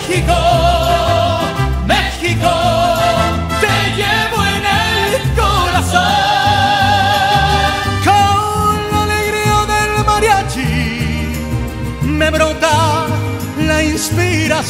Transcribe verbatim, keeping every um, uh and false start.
México, México, te llevo en el corazón. Con la alegría del mariachi me brota la inspiración.